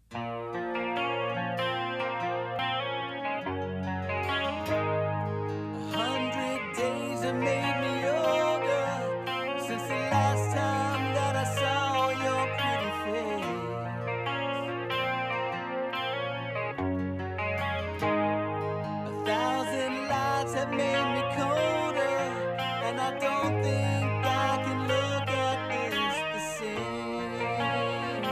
100 days have made me older since the last time that I saw your pretty face. 1,000 lights have made me colder, and I don't think I can look at this the same.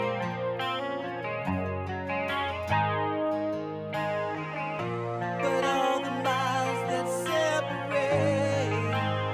But all the miles that separate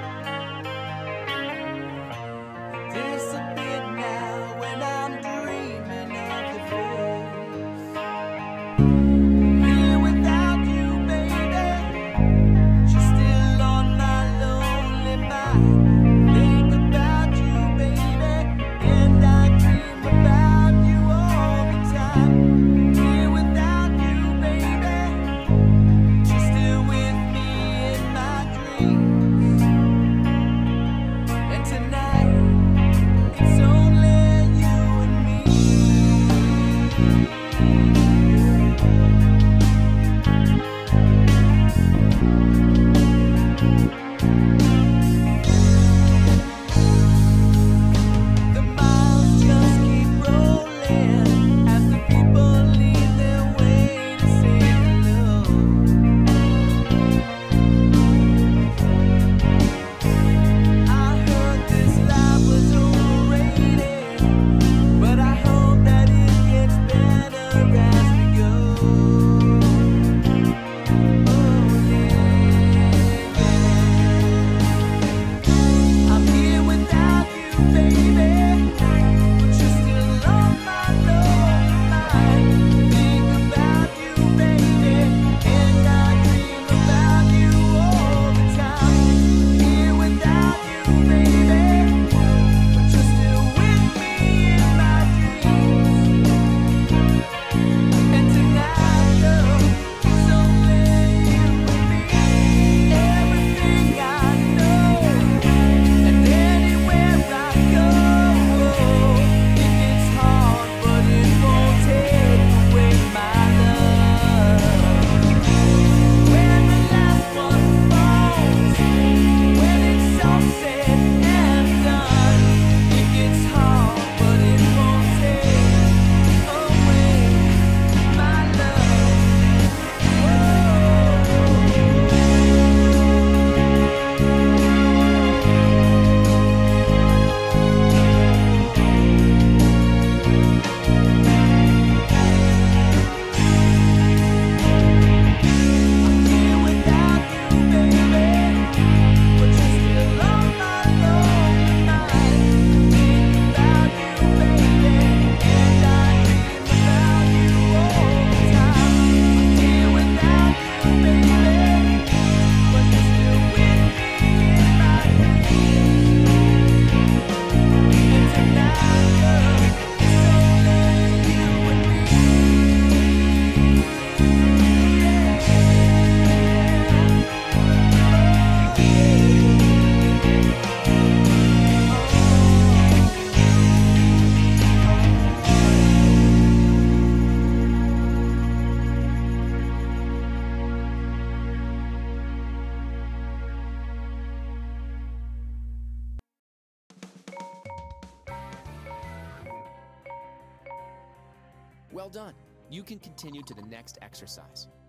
disappear now when I'm dreaming of your face. Here without you, baby, just still on my lonely mind. Think about you, baby, and I dream about you all the time. Here without you, baby, you're still with me in my dreams. And tonight, it's only you and me. The miles just keep rolling as the people lead their way to say hello. I heard this life was overrated, but I hope that it gets better as we go. Oh yeah. I'm here without you, baby, but you're still on my lonely mind. Think about you, baby, and I dream about you all the time. Here without you, baby, but you're still with me in my dreams. And tonight, girl, it's only you and me. Everything I know, and anywhere I go, it gets hard, but it won't take away my love. When the last one falls, when it's all said and done, it gets hard, but it won't take away my love. I'm here without you, baby, but you're still on my lonely mind. Think about you, baby, and I dream about you all the time. I'm here without you, baby, but you're still with me in my dreams. And tonight, girl, it's only you and me. Well done. You can continue to the next exercise.